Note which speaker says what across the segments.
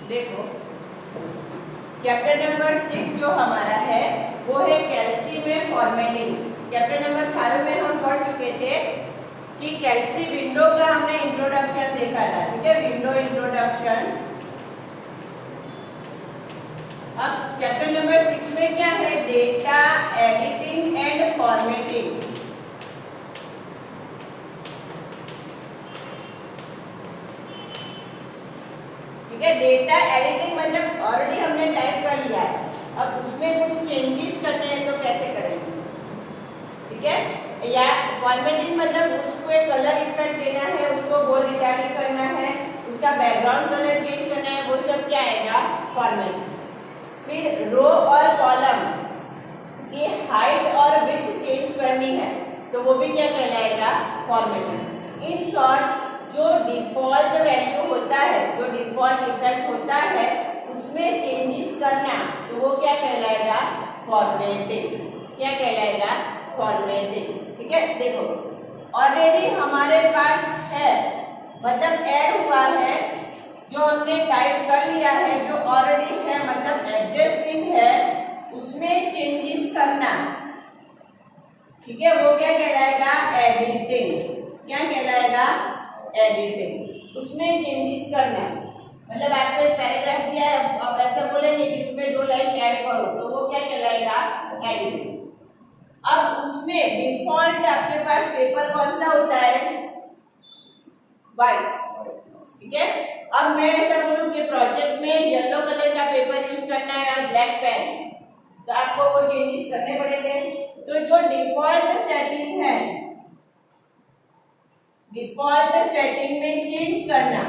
Speaker 1: देखो chapter number 6 जो हमारा है वो है कैल्शियम में फॉर्मेटिंग। चैप्टर नंबर 5 में हम पढ़ चुके थे कि कैल्शियम विंडो का हमने इंट्रोडक्शन देखा था, ठीक है, विंडो इंट्रोडक्शन। अब चैप्टर नंबर 6 में क्या है, डेटा एडिटिंग एंड फॉर्मेटिंग। ठीक है, डेटा एडिटिंग मतलब ऑलरेडी हमने टाइप कर लिया है, अब उसमें कुछ चेंजेस करने हैं तो कैसे करेंगे, ठीक है। या फॉर्मेटिंग मतलब उसको एक कलर इफेक्ट देना है, उसको बोल्ड इटैलिक करना है, उसका बैकग्राउंड कलर चेंज करना है, वो सब क्या आएगा, फॉर्मेटिंग। फिर रो और कॉलम की हाइट और विड्थ चेंज करनी है तो वो भी क्या कहलाएगा, फॉर्मेटिंग। इन शॉर्ट जो डिफॉल्ट वैल्यू होता है, जो डिफॉल्ट इफेक्ट होता है उसमें चेंजेस करना तो वो क्या कहलाएगा, फॉर्मेटिंग। क्या कहलाएगा, फॉर्मेटिंग। ठीक है, देखो ऑलरेडी हमारे पास है, मतलब ऐड हुआ है, जो हमने टाइप कर लिया है, जो ऑलरेडी है मतलब एग्जिस्टिंग है, उसमें चेंजेस करना, ठीक है, वो क्या कहलाएगा, एडिटिंग। क्या कहलाएगा, एडिटिंग। उसमें चेंजेस करना, मतलब आपको एक पैराग्राफ दिया है, आप ऐसा बोलेंगे कि उसमें 2 लाइन ऐड करो तो वो क्या कहलाएगा, एडिटिंग। अब उसमें डिफॉल्ट आपके पास पेपर कौन सा होता है, व्हाइट, ठीक है। अब मैं ऐसा बोलूं कि प्रोजेक्ट में येलो कलर का पेपर यूज करना है और ब्लैक पेन, तो आपको वो चेंजेस करने पड़ेंगे। तो जो डिफॉल्ट सेटिंग है, डिफॉल्ट सेटिंग में चेंज करना,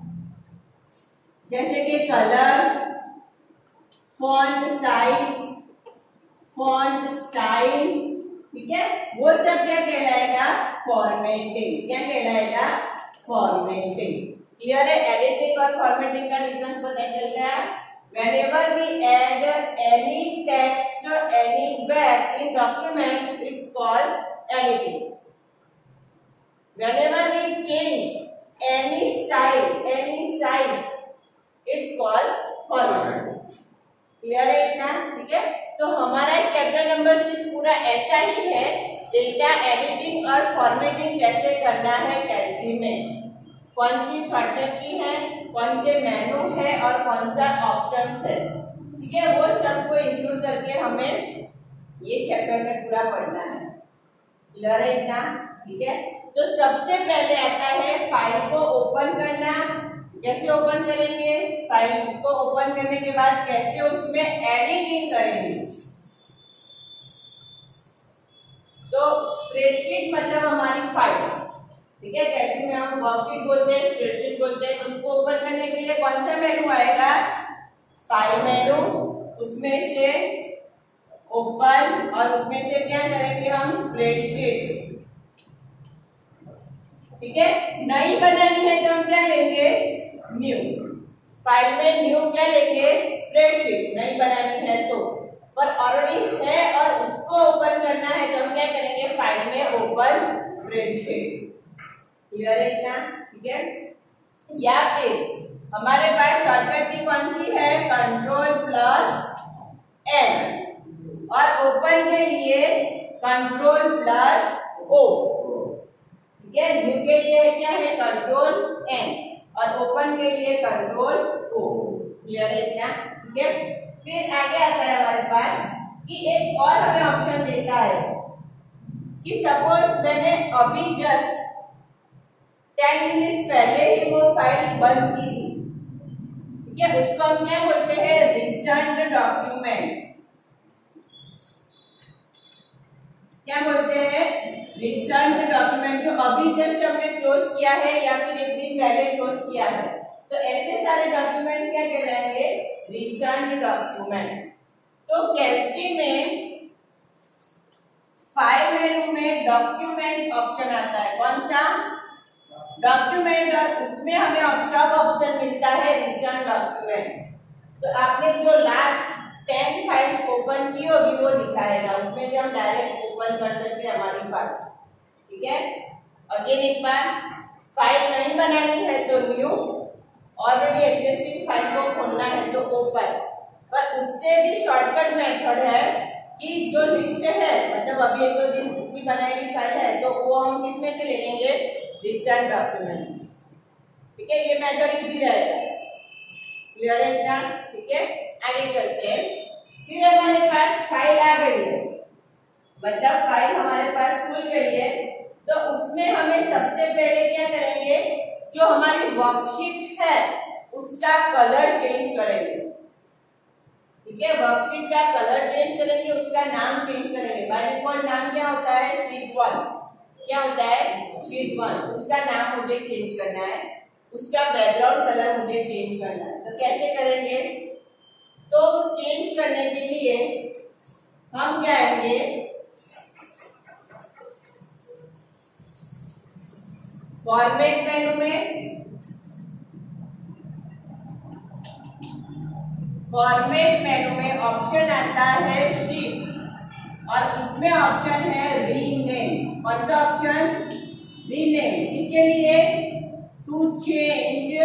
Speaker 1: जैसे कि colour, font size, font style, ठीक है, वो सब क्या कहलाएगा, फॉर्मेटिंग। क्या कहलाएगा, फॉर्मेटिंग। क्लियर है, एडिटिंग और फॉर्मेटिंग का डिफरेंस पता चल गया। Whenever we add any text anywhere in document, it's called editing. Whenever we change any style, any size, it's called formatting. Clear है इतना, ठीक है। तो हमारा चैप्टर नंबर 6 पूरा ऐसा ही है, डेटा एडिटिंग और फॉर्मेटिंग कैसे करना है कैल्सी में, कौन सी शॉर्टकट की है, कौन से मेनू है और कौन सा ऑप्शंस है, ठीक है, वो सबको इंक्लूड करके हमें ये चैप्टर में पूरा पढ़ना है। क्लियर है इतना, ठीक है। तो सबसे पहले आता है फाइल को ओपन करना। कैसे ओपन करेंगे, फाइल को ओपन करने के बाद कैसे उसमें एडिटिंग करेंगे। तो स्प्रेडशीट मतलब हमारी फाइल, ठीक है, कैसे में हम वर्कशीट बोलते हैं, स्प्रेडशीट बोलते हैं। तो उसको ओपन करने के लिए कौन सा मेनू आएगा, फाइल मेनू, उसमें से ओपन और उसमें से क्या करेंगे हम, स्प्रेडशीट, ठीक है। नई बनानी है तो हम क्या लेंगे, न्यू। फाइल में न्यू क्या लेंगे, स्प्रेडशीट, नई बनानी है तो, पर ऑलरेडी है और उसको ओपन करना है तो हम क्या करेंगे, फाइल में ओपन स्प्रेडशीट। क्लियर है इतना, ठीक है। या फिर हमारे पास शॉर्टकट की कौन सी है, Ctrl+N, और ओपन के लिए Ctrl+O, ठीक है। न्यू के लिए क्या है, Ctrl+N, और ओपन के लिए Ctrl+O। क्लियर है इतना, ठीक है। फिर आगे आता है हमारे पास कि एक और हमें ऑप्शन देता है कि सपोज मैंने अभी जस्ट 10 मिनट्स पहले ही वो फाइल बंद की थी, ठीक है, उसको हम क्या बोलते हैं, रिसेंट डॉक्यूमेंट। क्या बोलते हैं, रिसेंट डॉक्यूमेंट, जो अभी जस्ट हमने क्लोज किया है या फिर एक दिन पहले क्लोज किया है, तो ऐसे सारे डॉक्यूमेंट्स क्या कहलाएंगे, रिसेंट डॉक्यूमेंट्स। तो कैल्सी में फाइल मेनू में डॉक्यूमेंट ऑप्शन आता है, कौन सा, डॉक्यूमेंट, और उसमें हमें ऑप्शन मिलता है रिसेंट डॉक्यूमेंट। तो आपने जो लास्ट 10 फाइल्स ओपन की होगी वो दिखाएगा, उसमें से हम डायरेक्ट ओपन कर सकते हैं हमारी फाइल, ठीक है। अगेन एक बार, फाइल नहीं बनानी है तो न्यू, ऑलरेडी एग्जिस्टिंग फाइल को खोलना है तो ओपन, पर उससे भी शॉर्टकट मेथड है कि जो लिस्ट है, मतलब अभी 1-2 दिन की बनाई हुई फाइल है तो वो हम किसमें से ले लेंगे, रिसेंट डॉक्यूमेंट। ठीक है, ये मेथड इजी रहेगा। क्लियर है इतना? ठीक है, आगे चलते हैं। फिर हमारे पास फाइल आ गई है, मतलब फाइल हमारे पास खुल गई है, तो उसमें हमें सबसे पहले क्या करेंगे, जो हमारी वर्कशीट है उसका कलर चेंज करेंगे। ठीक है, वर्कशीट का कलर चेंज करेंगे, उसका नाम चेंज करेंगे। बाय डिफॉल्ट नाम क्या होता है, शीट 1। क्या होता है, शीट 1। उसका नाम मुझे चेंज करना है, उसका बैकग्राउंड कलर मुझे चेंज करना है। तो कैसे करेंगे, तो चेंज करने के लिए हम जाएंगे फॉर्मेट मेनू में, फॉर्मेट मेनू में ऑप्शन आता है शीट, और उसमें ऑप्शन है रीनेम। कौन सा ऑप्शन, रीनेम। इसके लिए टू चेंज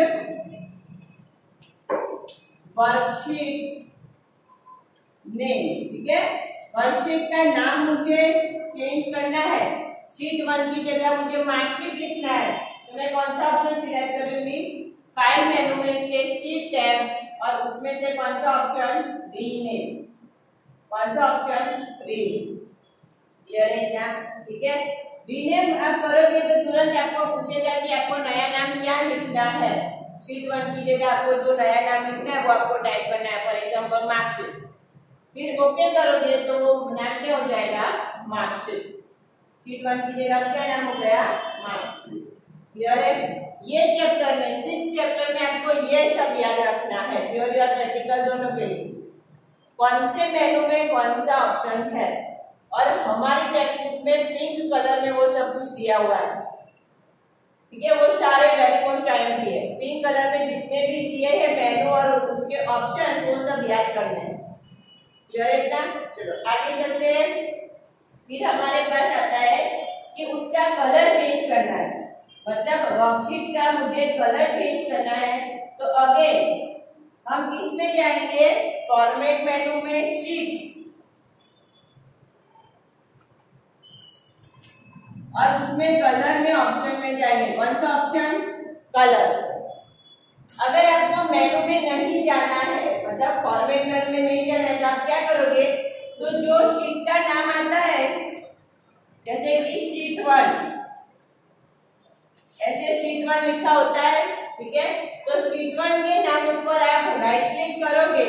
Speaker 1: वर्कशीट नेम। ठीक है, वर्कशीट का नाम मुझे चेंज करना है, शीट 1 की जगह मुझे मार्कशीट लिखना है, तो मैं कौन सा ऑप्शन सिलेक्ट करूंगी, फाइल मेनू में से शीट टैब, और उसमें से कौन सा ऑप्शन, रीनेम। कौन सा ऑप्शन, रीनेम। क्लियर है क्या? ठीक है, रीनेम आप करोगे तो तुरंत आपको पूछेगा कि आपको नया नाम क्या लिखना है। शीट 1 की जगह आपको जो नया नाम लिखना है वो आपको टाइप करना है, फॉर एग्जांपल मार्कशीट। फिर ओके करोगे तो वो नाम क्या हो जाएगा, मार्कशीट। शीट 1 की जगह क्या नाम हो गया, मार्कशीट। क्लियर है? ये चैप्टर में, 6 चैप्टर में आपको ये सब याद रखना है, थ्योरी और प्रैक्टिकल दोनों के लिए। कौन से मेनू में कौन सा ऑप्शन है, और हमारी टेक्स्ट बुक में पिंक कलर में वो सब कुछ दिया हुआ है। ठीक है, वो सारे वेरी टाइम की है, पिंक कलर में जितने भी दिए हैं मेनू और उसके ऑप्शन, वो सब याद करने हैं। क्लियर है इतना? चलो आगे चलते हैं। फिर हमारे पास आता है कि उसका कलर चेंज करना है, मतलब वर्कशीट का मुझे कलर चेंज करना है, तो अगेन हम किस में जाएंगे, फॉर्मेट मेनू में शीट, और उसमें कलर में ऑप्शन में जाएंगे। कौन सा ऑप्शन, कलर। अगर आपको मेनू में नहीं जाना है, मतलब फॉर्मेट मेनू में नहीं जाना है, तो आप क्या करोगे, तो जो शीट का नाम आता है, जैसे कि शीट 1, ऐसे शीट 1 लिखा होता है। ठीक है, तो शीट 1 के नाम पर आप राइट क्लिक करोगे,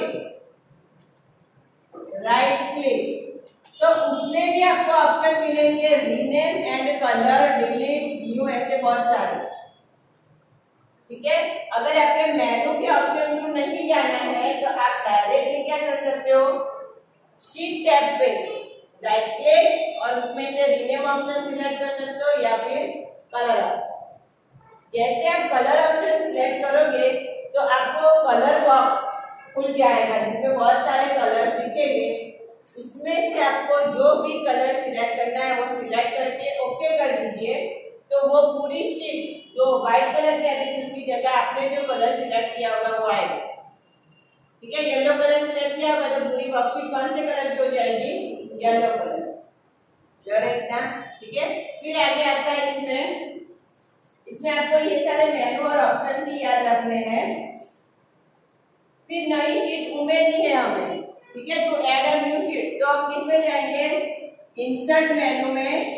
Speaker 1: राइट क्लिक, तो उसमें भी आपको ऑप्शन मिलेंगे rename and colour, delete, new, ऐसे बहुत सारे। ठीक है, अगर आपके मेनू के ऑप्शन को नहीं जाना है तो आप डायरेक्टली क्या कर सकते हो, शीट टैब पे राइट क्लिक और उसमें से रीनेम ऑप्शन सिलेक्ट कर सकते हो या फिर कलर ऑप्शन। जैसे आप कलर ऑप्शन सिलेक्ट करोगे तो आपको कलर बॉक्स खुल जाएगा जिसमें बहुत सारे कलर्स दिखेंगे, उसमें से आपको जो भी कलर सिलेक्ट करना है वो सिलेक्ट करके ओके कर दीजिए, तो वो पूरी शीट जो व्हाइट कलर की आती थी उसकी जगह आपने जो कलर सिलेक्ट किया होगा वो आएगा। ठीक है, येलो कलर सिलेक्ट किया होगा तो पूरी वर्कशीट कौन से कलर की हो जाएगी, येलो कलर। क्लियर है इतना? ठीक है, फिर आगे आता है इसमें आपको ये सारे मेनू और ऑप्शन ही याद रखने हैं। फिर नई शीट उमेरनी है हमें। ठीक है, to add a new sheet, तो हम किस में जाएंगे, इंसर्ट मेनू में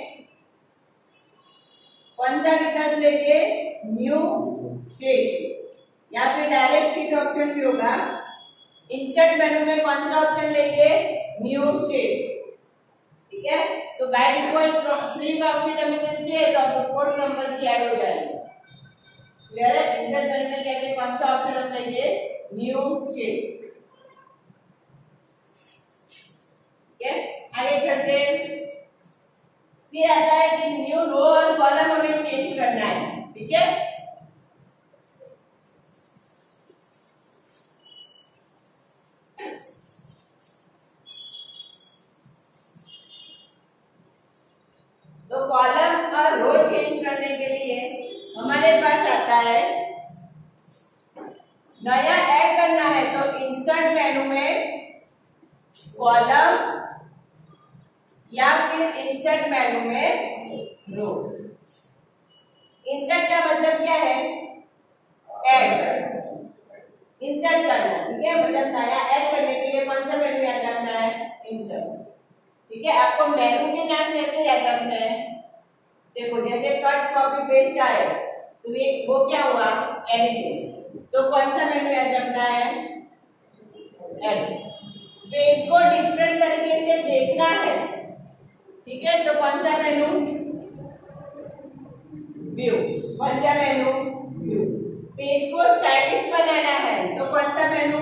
Speaker 1: कौन सा विकल्प लेंगे, न्यू शीट, या फिर डायरेक्ट शीट ऑप्शन भी होगा। इंसर्ट मेनू में कौन सा ऑप्शन लेंगे, न्यू शीट। ठीक है, तो बाय डिफॉल्ट 3 वर्कशीट हमें मिलती है, तो आपको 4 नंबर की ऐड हो जाएगी। क्लियर है? इंसर्ट मेनू में जाके कौन सा ऑप्शन हम लेंगे, न्यू शीट। ठीक है, आगे चलते हैं। फिर आता है कि न्यू रो और कॉलम हमें चेंज करना है। ठीक है, तो कॉलम और रो चेंज करने के लिए हमारे पास आता है नया ऐड करना है तो इंसर्ट मेनू में कॉलम या फिर इंसर्ट मेनू में रो। इंसर्ट का मतलब क्या है? ऐड करना, इंसर्ट करना, ठीक है। मतलब नया ऐड करने के लिए कौन सा मेनू याद रखना है? इंसर्ट, ठीक है। आपको मेनू के नाम कैसे याद रखना है? देखो जैसे कट कॉपी पेस्ट आए तो ये वो क्या हुआ? एडिटिंग। तो कौन सा मेनू याद रखना है? एडिट। पेज को डिफरेंट तरीके से देखना है, ठीक है, तो कौन सा मेनू? व्यू। कौन सा मेनू? व्यू। पेज को स्टाइलिश बनाना है तो कौन सा मेनू?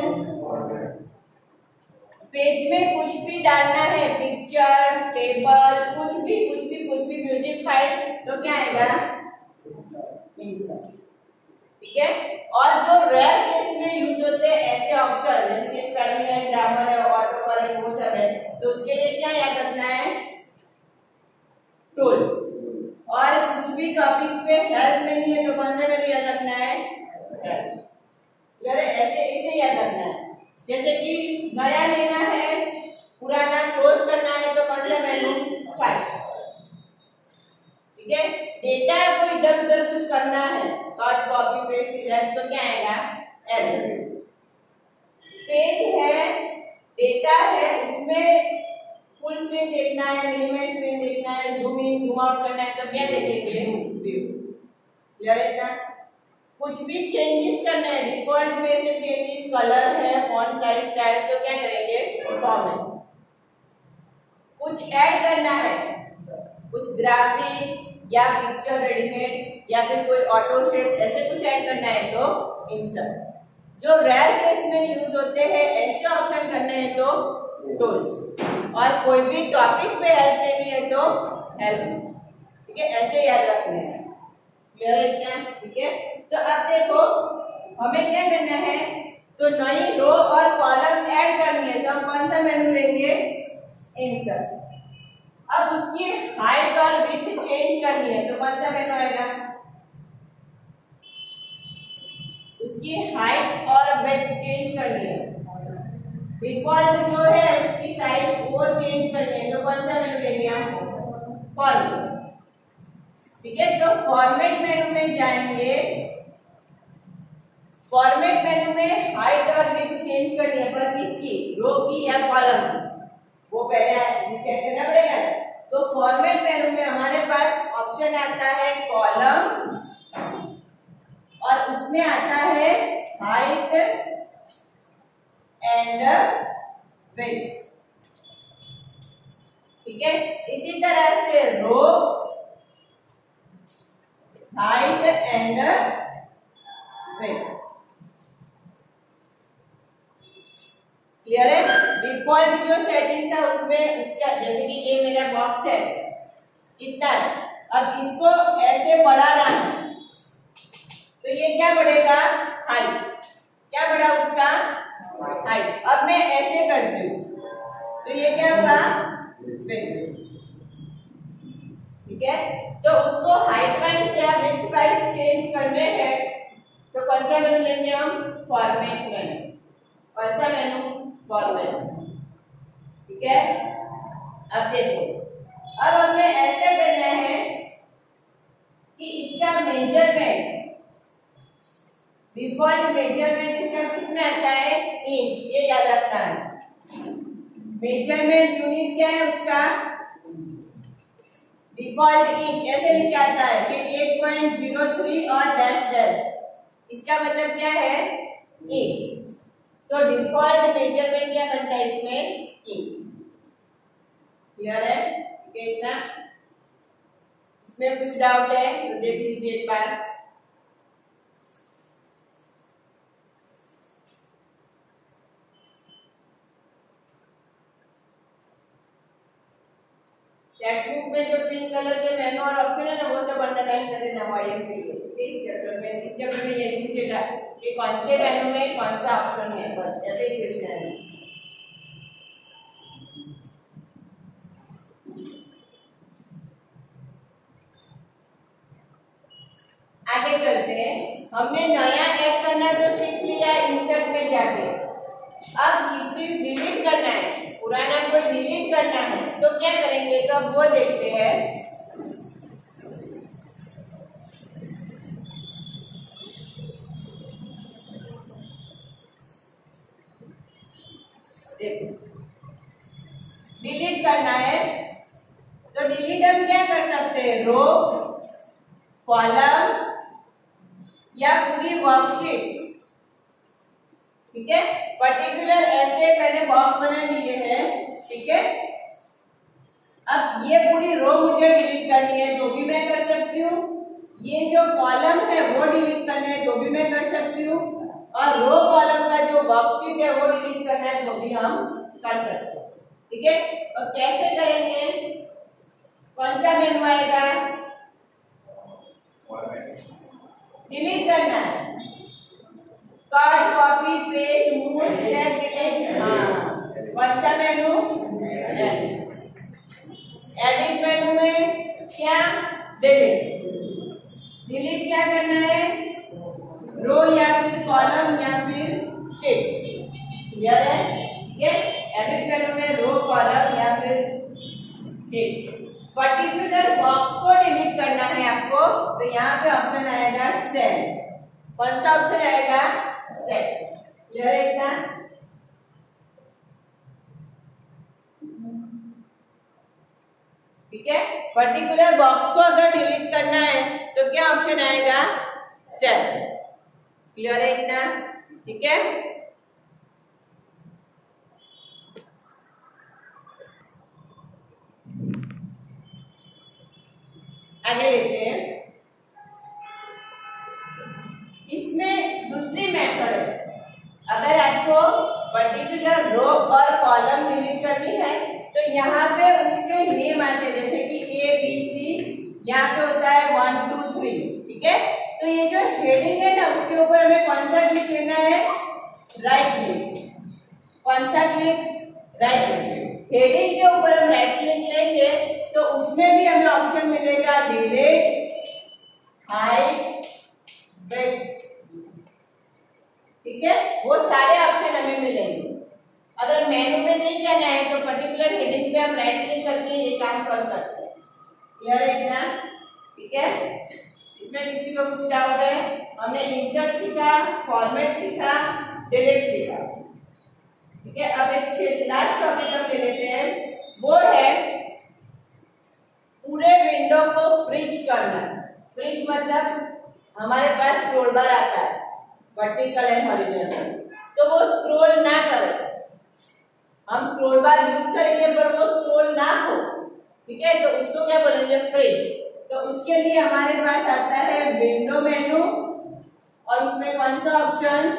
Speaker 1: पेज में कुछ भी डालना है, पिक्चर, टेबल, कुछ भी म्यूजिक फाइल, तो क्या आएगा? इंसर्ट, ठीक है। और जो रेयर केस में यूज होते हैं ऐसे ऑप्शन जैसे कि स्पेलिंग एंड ग्रामर है, ऑटो करेक्ट, वो सब है, तो उसके लिए क्या याद रखना है? टूल्स। और कुछ भी टॉपिक पे हेल्प नहीं है तो कौन सा मेनू याद रखना है? ऐसे इसे याद रखना है। जैसे कि नया लेना है, पुराना क्लोज करना है तो कौन सा मेनू? फाइल, ठीक है। डेटा को इधर उधर कुछ करना है, कट कॉपी पेस्ट सिलेक्ट, तो क्या आएगा? एडिट। पेज है, डेटा है, उसमें फुल स्क्रीन देखना है, मिनिमाइज स्क्रीन देखना है, जूम इन जूम आउट करना है, तो क्या देखेंगे? व्यू। क्लियर है क्या? कुछ भी चेंजेस करना है, डिफॉल्ट में से चेंजेस, कलर है, फॉन्ट साइज, स्टाइल, तो क्या करेंगे? फॉर्मेट। कुछ ऐड करना है, कुछ ग्राफिक या पिक्चर रेडीमेड या फिर कोई ऑटो शेप्स, ऐसे कुछ ऐड करना है तो इंसर्ट। जो रेयर केस में यूज होते हैं ऐसे ऑप्शन करने हैं तो टूल्स। और कोई भी टॉपिक पे हेल्प लेनी है तो हेल्प, ठीक है, ऐसे याद रखना है। क्लियर है क्या? ठीक है। तो अब देखो हमें क्या करना है, तो नई रो और कॉलम ऐड करनी है तो हम कौन सा मेनू लेंगे? इंसर्ट। अब उसकी हाइट और विड्थ चेंज करनी है तो कौन सा मेनू आएगा? उसकी हाइट और विड्थ चेंज करनी है, डिफॉल्ट जो है उसकी साइज वो चेंज करनी है तो कौन सा मेनू लेंगे हम? फॉर्मेट, ठीक है। तो फॉर्मेट मेनू में जाएंगे, फॉर्मेट मेनू में हाइट और विड्थ चेंज करनी है, पर किसकी? रो की या कॉलम की? वो पहले सेट करना पड़ेगा। तो फॉर्मेट मेनू में हमारे पास ऑप्शन आता है कॉलम और उसमें आता है हाइट एंड विड्थ, ठीक है। इसी तरह से row, height and width. Clear है? डिफॉल्ट जो सेटिंग था उसमें उसका, जैसे कि ये मेरा बॉक्स है इतना है, अब इसको ऐसे बढ़ाना है तो ये क्या बढ़ेगा? हाइट। क्या बढ़ा उसका? हाइट। अब मैं ऐसे करती हूँ तो ये क्या होगा? विड्थ, ठीक है। तो उसको हाइट वाइज या विड्थ वाइज चेंज करने हैं तो कौन सा मेनू लेंगे हम? Format menu. कौन सा मेनू? फॉर्मेट, ठीक है। अब देखो, अब हमें ऐसे करना है कि इसका मेजरमेंट, डिफॉल्ट मेजरमेंट इसका किसमें आता है? इंच। ये याद रखना है। मेजरमेंट यूनिट क्या है उसका? Default inch. ऐसे लिख के आता है कि 8.03 और डैश डैश, इसका मतलब क्या है? इंच। तो डिफॉल्ट मेजरमेंट क्या बनता है इसमें? इंच। क्लियर है? इतना इसमें कुछ डाउट है तो देख लीजिए एक बार। टेक्स्ट बुक में जो पिंक कलर के मेनू और ऑप्शन है ना वो सब अंडरलाइन कर देना वाईएमपी के। इस चैप्टर में ये पूछेगा कि कौन से मेनू में कौन सा ऑप्शन है, बस ऐसे ही क्वेश्चन है। आगे चलते हैं। हमने नया ऐड करना तो सीख लिया। किया इंसर्ट में जाके, अब इसे डिलीट करना है, पुराना को डिलीट करना है, तो क्या करेंगे, तो अब वो देखते हैं। डिलीट करना है तो डिलीट हम क्या कर सकते हैं, रो, कॉलम या पूरी वर्कशीट। ठीक है, पर्टिकुलर ऐसे मैंने बॉक्स बना दिए हैं। ठीक है, अब ये पूरी रो मुझे डिलीट करनी है तो भी मैं कर सकती हूँ, ये जो कॉलम है वो डिलीट करना है तो भी मैं कर सकती हूँ, और रो कॉलम का जो वर्कशीट है वो डिलीट करना है तो भी हम कर सकते हैं। ठीक है, और कैसे करेंगे, कौन सा मेनू आएगा, डिलीट करना है, cut, copy, paste, move, select, delete. हाँ, कौन सा मेनू, एडिट मेनू में क्या, डिलीट। डिलीट क्या करना है, रो या फिर कॉलम या फिर शीट। क्लियर है, ये एडिट मेनू में रो, कॉलम या फिर शीट। पर्टिकुलर बॉक्स को डिलीट करना है आपको, तो यहाँ पे ऑप्शन आएगा सेल। कौन सा ऑप्शन आएगा, सेल। क्लियर है इतना, ठीक है। पर्टिकुलर बॉक्स को अगर डिलीट करना है तो क्या ऑप्शन आएगा, सेल। क्लियर है इतना, ठीक है। आगे लेते हैं, इसमें दूसरी मेथड है। अगर आपको पर्टिकुलर रो और कॉलम डिलीट करनी है तो यहाँ पे उसके नेम आते हैं, जैसे कि ए बी सी, यहाँ पे होता है 1 2 3। ठीक है, तो ये जो हेडिंग है ना, उसके ऊपर हमें कौन सा क्लिक लेना है, राइट क्लिक। कौन सा क्लिक, राइट क्लिक। हेडिंग के ऊपर हम राइट क्लिक लेंगे तो उसमें भी हमें ऑप्शन मिलेगा डिलीट, हाइड, ब्रेक। ठीक है, वो सारे ऑप्शन हमें मिलेंगे। अगर मेनू में नहीं जाना है तो पर्टिकुलर हेडिंग पे हम राइट क्लिक करके ये काम कर सकते हैं। क्लियर है इतना, ठीक है। इसमें किसी को कुछ डाउट है, हमने इंसर्ट सीखा, फॉर्मेट सीखा, डिलीट सीखा। ठीक है, अब एक लास्ट टॉपिक हम ले लेते हैं, वो है पूरे विंडो को फ्रीज करना। फ्रीज मतलब हमारे पास स्क्रॉल बार आता है, वर्टिकल एंड हॉरिजॉन्टल, तो वो स्क्रॉल ना करे, हम स्क्रॉल बार यूज करेंगे पर वो स्क्रॉल ना हो। ठीक है, तो उसको क्या बोलेंगे, फ्रीज। तो उसके लिए हमारे पास आता है विंडो मेनू, और उसमें कौन सा ऑप्शन,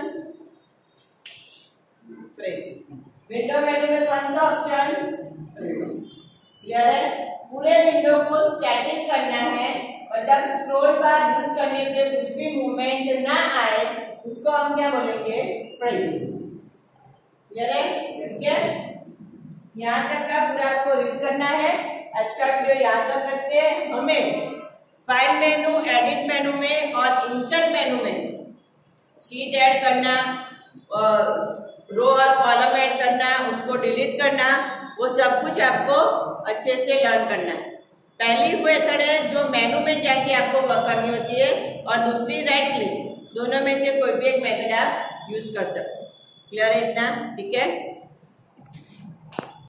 Speaker 1: फ्रीज। विंडो मेनू में कौन सा ऑप्शन, फ्रीज। क्लियर है, पूरे विंडो को स्टैटिक करना है, मतलब स्क्रॉल बार यूज करने पे कुछ भी मूवमेंट ना आए, उसको हम क्या बोलेंगे, फ्रीज। क्लियर है, ठीक है। यहाँ तक का पूरा आपको रीड करना है। आज का वीडियो यहाँ तक रखते हैं। हमें फाइल मेनू, एडिट मेनू में और इंसर्ट मेनू में शीट ऐड करना, रो और कॉलम ऐड करना, उसको डिलीट करना, वो सब कुछ आपको अच्छे से लर्न करना है। पहली मेथड है जो मेनू में जाके आपको करनी होती है, और दूसरी राइट क्लिक। दोनों में से कोई भी एक मेथड आप यूज कर सकते हो। क्लियर है इतना, ठीक है।